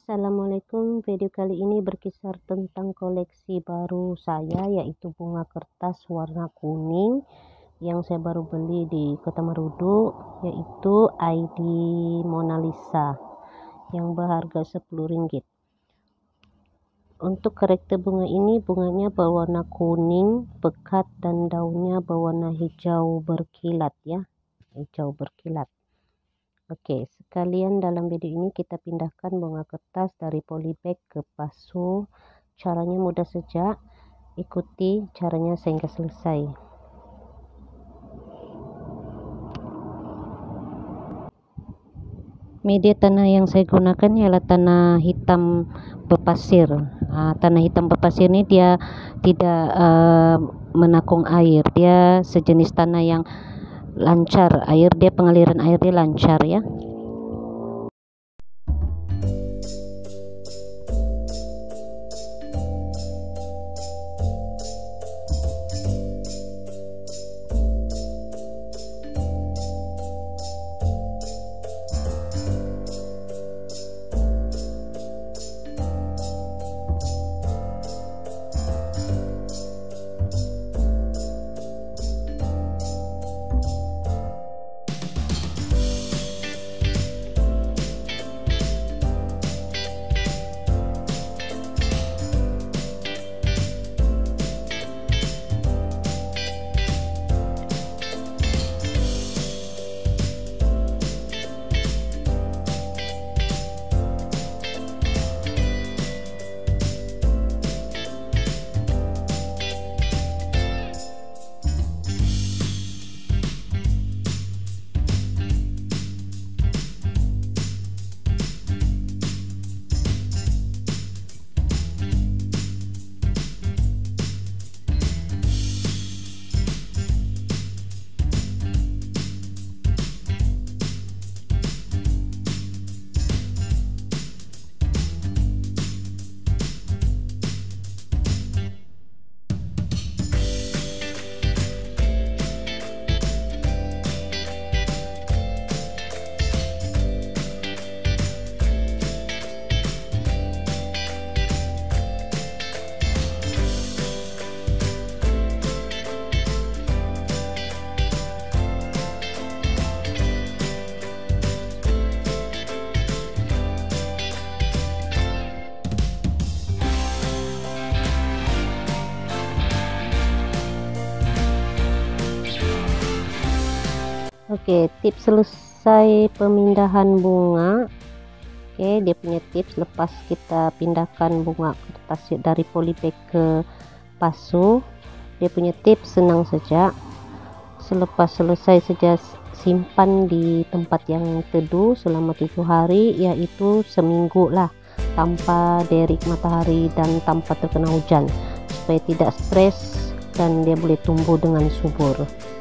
Assalamualaikum, video kali ini berkisar tentang koleksi baru saya, yaitu bunga kertas warna kuning yang saya baru beli di Kota Marudu, yaitu ID Mona Lisa yang berharga Rp10. Untuk karakter bunga ini, bunganya berwarna kuning pekat dan daunnya berwarna hijau berkilat ya, hijau berkilat. Oke, sekalian dalam video ini kita pindahkan bunga kertas dari polybag ke pasu. Caranya mudah saja, ikuti caranya sehingga selesai. Media tanah yang saya gunakan ialah tanah hitam berpasir. Tanah hitam berpasir ini dia tidak menakung air, dia sejenis tanah yang lancar, pengaliran air dia lancar ya. Oke, tips selesai pemindahan bunga. Oke, dia punya tips lepas kita pindahkan bunga kertas dari polybag ke pasu. Dia punya tips senang saja. Selepas selesai saja simpan di tempat yang teduh selama 7 hari, yaitu seminggu lah, tanpa terik matahari dan tanpa terkena hujan, supaya tidak stres dan dia boleh tumbuh dengan subur.